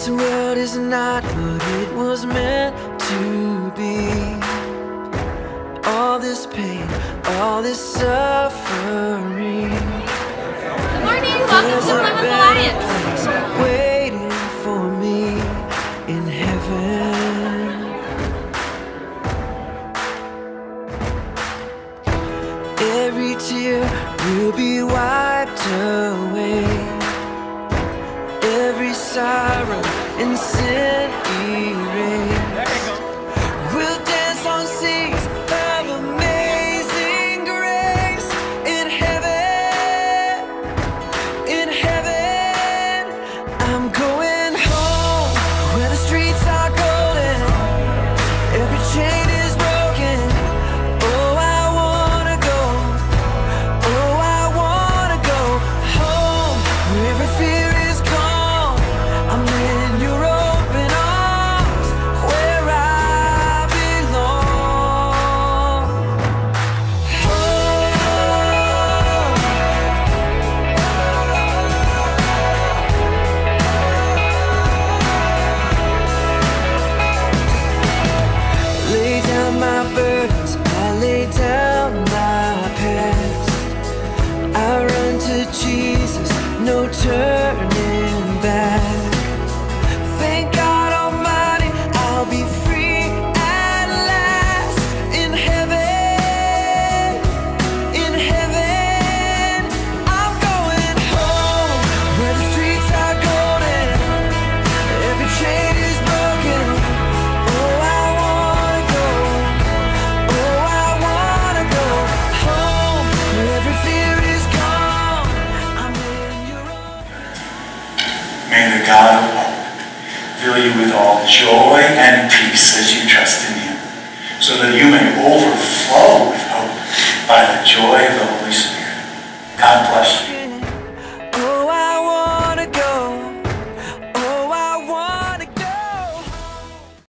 This world is not what it was meant to be. All this pain, all this suffering. Good morning, welcome to Plymouth Alliance. Waiting for me in heaven. Every tear will be wiped away. Every sorrow and sin erased. We'll dance on seas of amazing grace. In heaven, I'm going home where the streets are golden. Every chain is broken. Oh, I wanna go. Oh, I wanna go home where every fear is gone. I'm in your open arms where I belong. Lay down my burdens, I lay down my past. I run to Jesus, no turning back. Thank God Almighty, I'll be free at last. In heaven, I'm going home where the streets are golden. Every chain is broken. Oh, I wanna go. Oh, I wanna go home where every fear is gone. I'm in your own. May the God of hope fill you with all joy and peace as you trust in Him, so that you may overflow with hope by the joy of the Holy Spirit.